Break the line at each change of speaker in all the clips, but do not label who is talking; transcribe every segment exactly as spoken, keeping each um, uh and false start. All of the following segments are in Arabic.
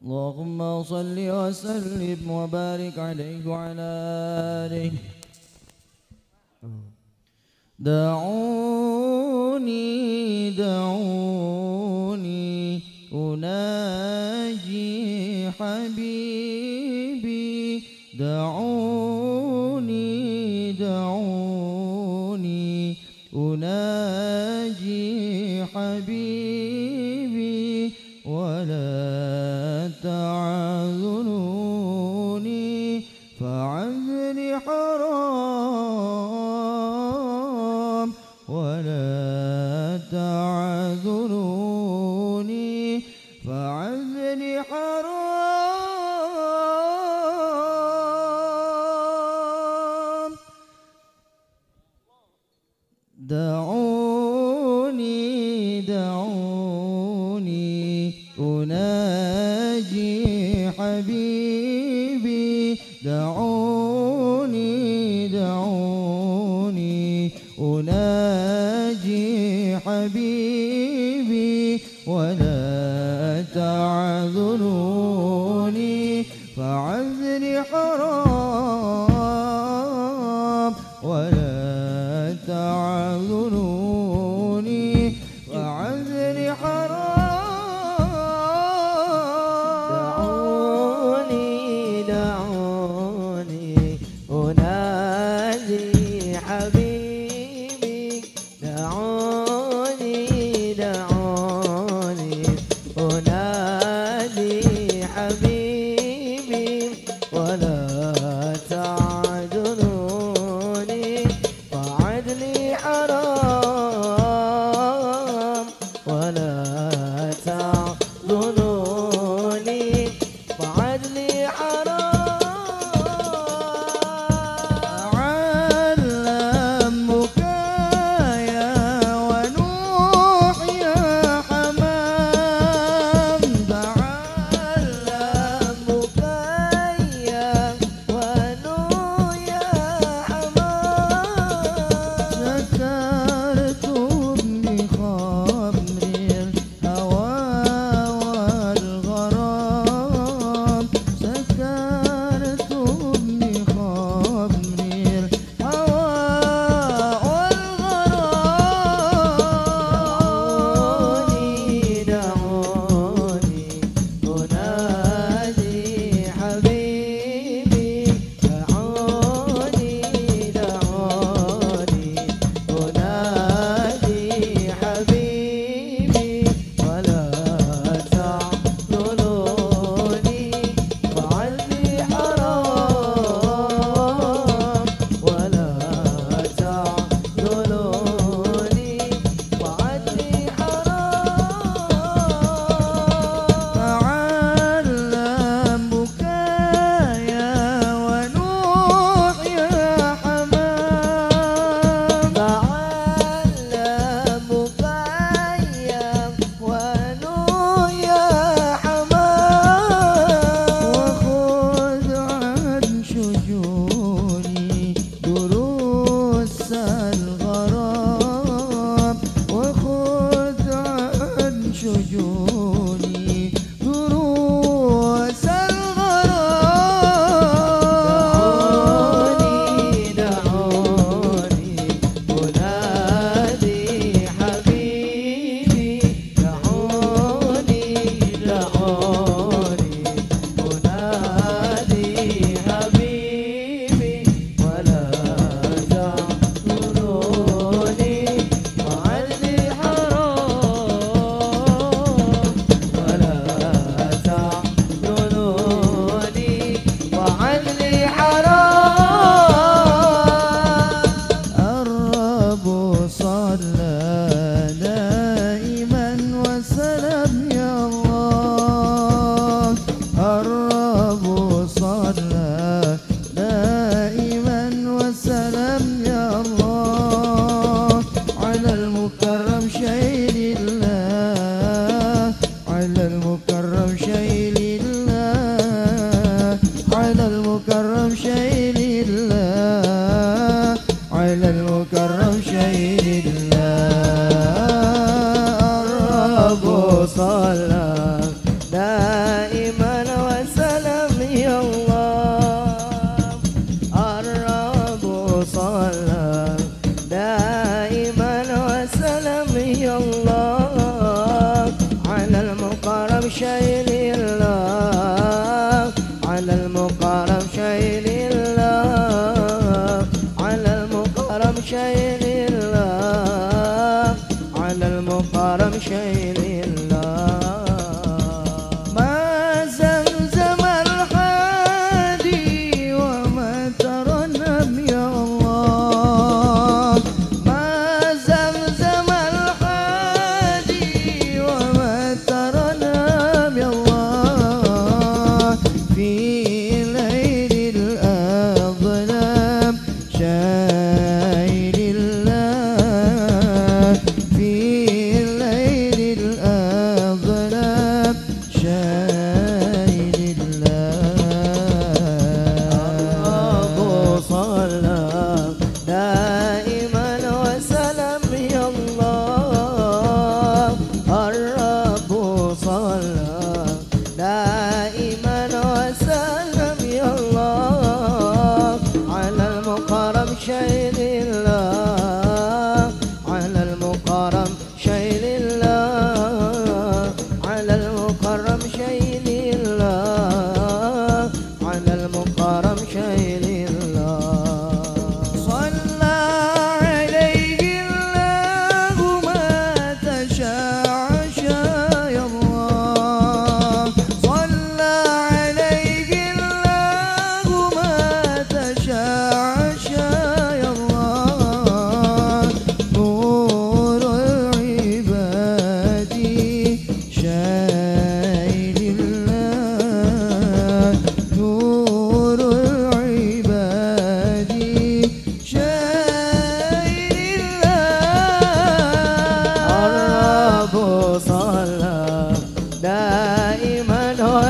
اللهم صل وسلم وبارك عليه وعلى آله. دعوني دعوني أناجي حبيبي، دعوني دعوني أناجي حبيبي، ولا تعذروني فعذري حرام، ولا تعذروني فعذري حرام. دعوني دعوني أناجي حبيبي، دعوني دعوني أناجي حبيبي، ولا تعذروني فعذري حرام، ولا تعذروني فعذري حرام.
دعوني دعوني أنادي حبيبي، دعوني دعوني أنادي حبيبي، ولا تعذروني فعدلي حرام، ولا تعذروني فعدلي حرام.
علم بكايا ونوح يا حمام، تعلم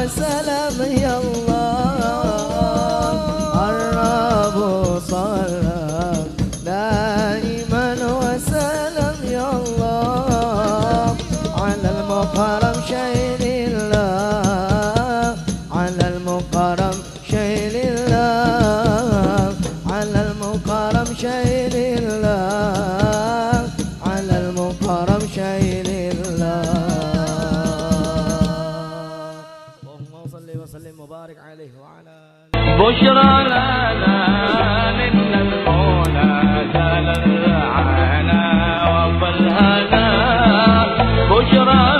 وسلم يا الله الرب صلى دائما وسلم يا الله على المكرم شيل الله على المكرم شيل الله على المكرم شيل الله على المكرم شيل الله اللهم صل وسلم وبارك عليه وعلى
بشرى لنا من المولى جل العلا وفالهنا بشرى